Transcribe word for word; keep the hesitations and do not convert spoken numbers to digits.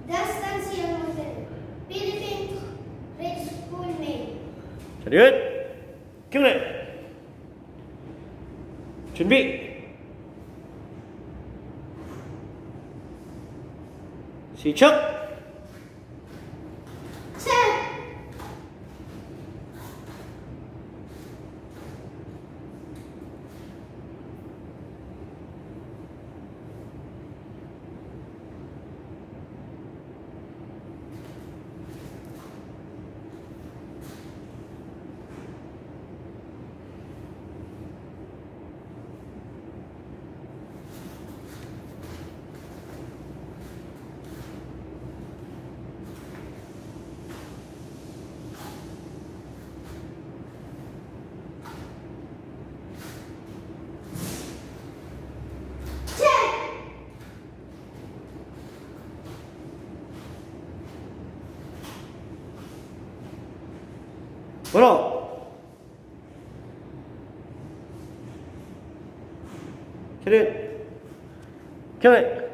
Dastansiyang Hotel, Philippine Red School name. 차렷, 경례, 준비, 시작. 번호 차렷 경례